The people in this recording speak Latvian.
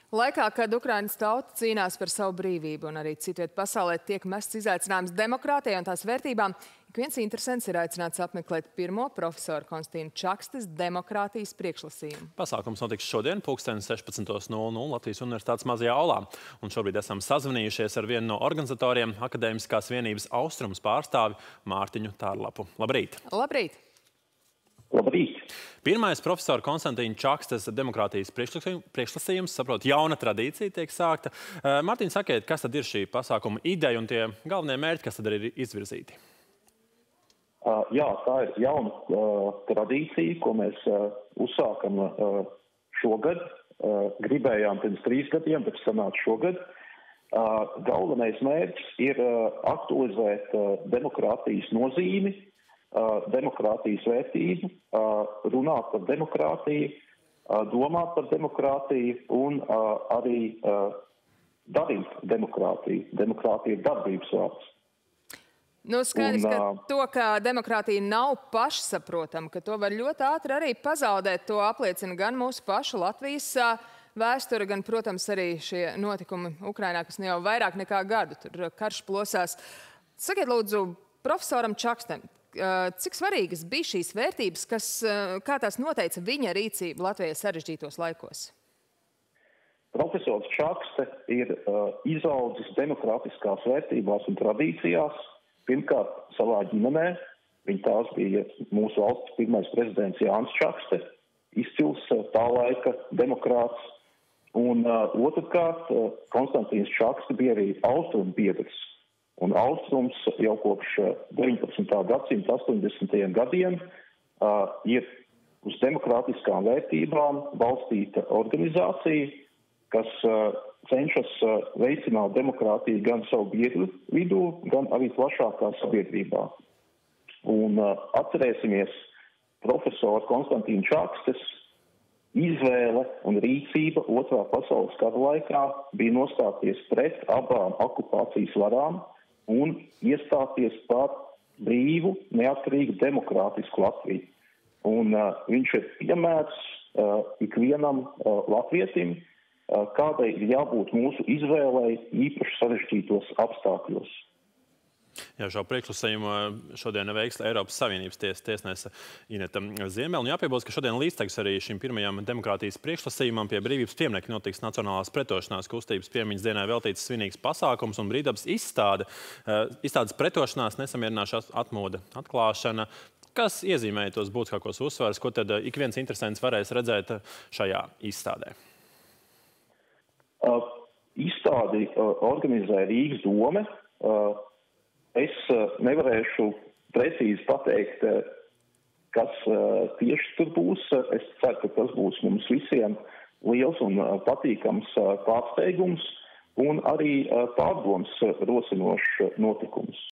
Laikā, kad Ukrainas tauta cīnās par savu brīvību un arī citviet pasaulē tiek mests izaicinājums demokrātijai un tās vērtībām, ik viens interesants ir aicināts apmeklēt pirmo profesoru Konstantīna Čakstes demokrātijas priekšlasījumu. Pasākums notiks šodien, 16:00 Latvijas Universitātes mazajā aulā. Un šobrīd esam sazvanījušies ar vienu no organizatoriem, Akadēmiskās vienības Austrums pārstāvi Mārtiņu Tārlapu. Labrīt! Labrīt! Labrīt! Pirmais profesora Konstantīna Čakstes demokrātijas priekšlasījums, saprot, jauna tradīcija tiek sākta. Mārtiņ, sakiet, kas tad ir šī pasākuma ideja un tie galvenie mērķi, kas tad ir izvirzīti? Jā, tā ir jauna tradīcija, ko mēs uzsākam šogad. Gribējām pirms 3 gadiem, bet sanāca šogad. Galvenais mērķis ir aktualizēt demokrātijas nozīmi, demokrātijas vērtību, runāt par demokrātiju, domāt par demokrātiju un arī darīt demokrātiju. Demokrātija ir darbības vārds. Nu, skaidrs, ka to, ka demokrātija nav pašsaprotama, ka to var ļoti ātri arī pazaudēt, to apliecina gan mūsu pašu Latvijas vēsture, gan, protams, arī šie notikumi Ukrainā, kas jau vairāk nekā gadu tur karš plosās. Sakiet, lūdzu, profesoram Čakstem, cik svarīgas bija šīs vērtības, kā tās noteica viņa rīcību Latvijas sarežģītos laikos? Profesors Čakste ir izaudzis demokrātiskās vērtībās un tradīcijās. Pirmkārt, savā ģimenē. Viņa tās bija mūsu valsts pirmais prezidents Jānis Čakste, izcils tā laika demokrāts. Un otrkārt, Konstantīns Čakste bija arī austrumu biedrs. Un Austrums jau kopš 19. gadsimta 80. gadiem ir uz demokrātiskām vērtībām balstīta organizācija, kas cenšas veicināt demokrātiju gan savu biedru vidū, gan arī plašākā sabiedrībā. Un atcerēsimies profesoru Konstantīna Čakstes izvēle un rīcība Otrā pasaules kara laikā bija nostāties pret abām okupācijas varām un iestāties par brīvu, neatkarīgu, demokrātisku Latviju. Un viņš ir piemērs ikvienam latvietim, kādai ir jābūt mūsu izvēlei īpaši sarežģītos apstākļos. Jā, šo priekšlasījumu šodien veiks Eiropas Savienības tiesnese Ineta Ziemele. Un jāpiebilst, ka šodien līdztekus arī šim pirmajam demokrātijas priekšlasījumam pie brīvības pieminekļa notiks Nacionālās pretošanās kustības piemiņas dienai veltīts svinīgs pasākums un brīvdabas izstāde. Izstādes pretošanās, nesamierināšanās atmoda atklāšana. Kas iezīmēja tos būtiskākos uzsvars, ko tad ik viens interesants varēs redzēt šajā izstādē? Izstādi organizē Rīgas dome. Es nevarēšu precīzi pateikt, kas tieši tur būs. Es ceru, ka tas būs mums visiem liels un patīkams pārsteigums un arī pārdomas rosinošs notikums.